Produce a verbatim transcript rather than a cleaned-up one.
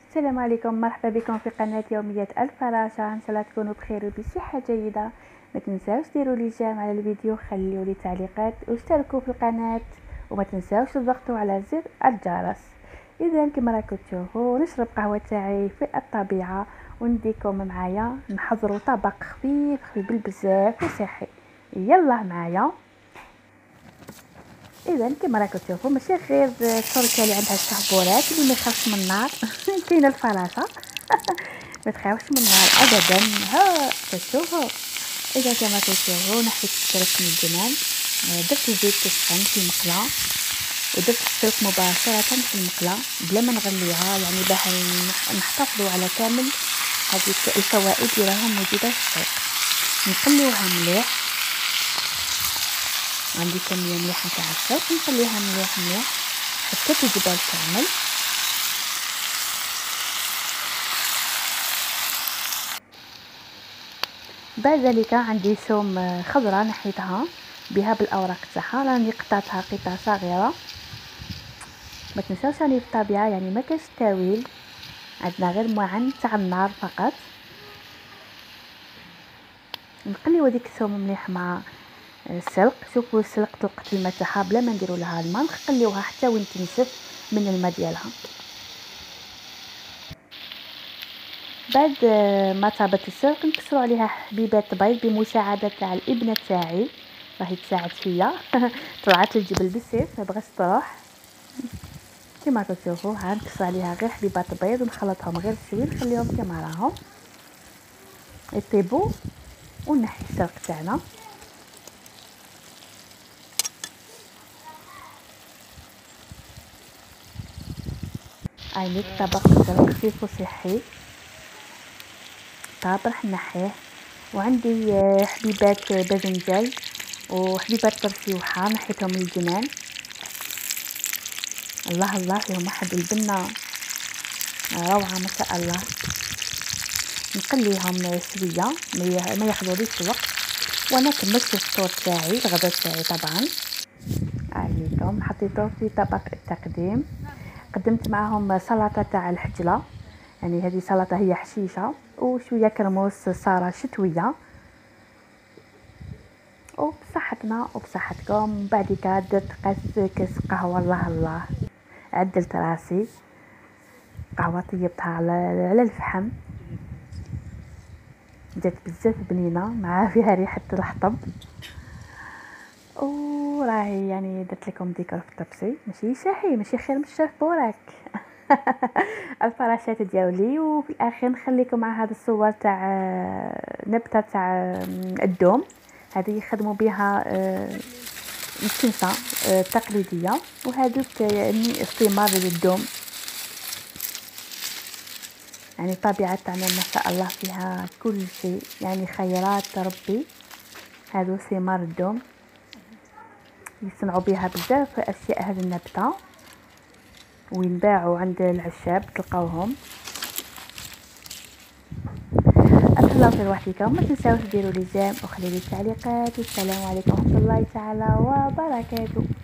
السلام عليكم، مرحبا بكم في قناة يوميات الفراشة. ان شاء الله تكونوا بخير وبصحة جيدة. ما تنساوش ديروا لي جيم على الفيديو، خليوا لي تعليقات واشتركوا في القناة، وما تنساوش تضغطوا على زر الجرس. اذا كما راكم تشوفوا نشرب قهوة تاعي في الطبيعة، ونديكم معايا نحضروا طبق خفيف خفيف بالبزاف وصحي. يلا معايا. اذا كما راكم تشوفوا ماشي غير التركه اللي عندها الشهبورات اللي ما يخافش من النار كاينه الفراشه ما تخافش من النار ابدا. ها تشوفوا، اذا كما تشوفوا نحيت السلق من الجنان، درت الزيت تسخن في المقله ودرت السلق مباشره في المقله بلا ما نغليها، يعني باش نحتفظوا على كامل هذيك الفوائد اللي راهم موجوده في السلق. نقلوها مليح، عندي كميه مليحه تاع السلق، نخليها مليح مليح حتى تجبل كامل. بعد ذلك عندي ثوم خضراء نحيتها بها بالاوراق تاعها، راني قطعتها قطع صغيره. ما تنساوش راني في الطبيعه، يعني ما كاش تاويل، عندنا غير معن تاع النار فقط. نقليو هذيك الثوم مليح مع السلق. شوفوا السلق طلقت الماء تاعها بلا ما نديروا لها الماء، نخليوها حتى وين تنشف من الماء ديالها. بعد ما طابت السلق نكسروا عليها حبيبات بيض بمساعده تاع الابنه تاعي، راهي تساعد فيا طلعت للجبل بالسيف ما بغاش تروح. كما تشوفوا ها نكسر عليها غير حبيبات بيض ونخلطهم غير شوي، نخليهم كما راهم يطيبوا ونحي السلق تاعنا. عينيك طبق سلق خفيف وصحي طابح نحيه. وعندي حبيبات باذنجان وحبيبات ترشيوحه نحيتهم من الجنان. الله الله فيهم واحد البنه روعه ما شاء الله. نقليهم شويه ما ياخذوليش وقت، وانا كملت الفطور تاعي الغداء تاعي طبعا. عليكم حطيته في طبق التقديم، قدمت معهم سلطه تاع الحجله، يعني هذه سلطه هي حشيشه وشويه كرموس صاره شتويه، وبصحتنا وبصحتكم. بعد كده درت قاس كاس قهوه. الله الله عدلت راسي قهوه طيبتها على على الفحم، جات بزاف بنينه مع فيها ريحه الحطب، وراهي يعني درت لكم ديكور في الطبسي ماشي شاهي ماشي خير من الشاف بوراك الفراشات ديالي. وفي الاخير نخليكم مع هذا الصور تاع نبته تاع الدوم، هذه يخدموا بها الكنسه التقليديه، وهذوك الثمار للدوم. يعني الطبيعه تاعنا ما شاء الله فيها كل شيء، يعني خيرات ربي. هذو ثمار الدوم يصنعوا بها بزاف اشياء هذه النبته، وينباعوا عند العشاب تلقاوهم. اتهلاو في روحكم، ما تنساوش ديروا لي جيم وخليوا لي تعليقات. والسلام عليكم ورحمه الله تعالى وبركاته.